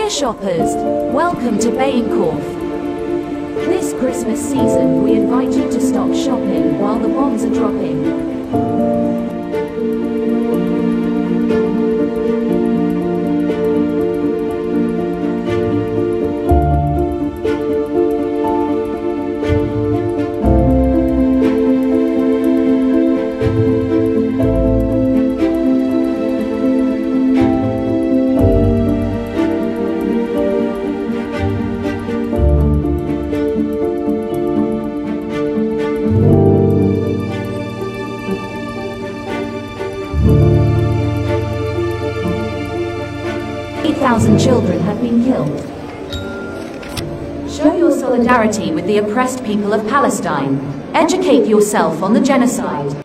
Dear shoppers, welcome to Bayenkorf. This Christmas season we invite you to stop shopping while the bombs are dropping. 8,000 children have been killed. Show your solidarity with the oppressed people of Palestine. Educate yourself on the genocide.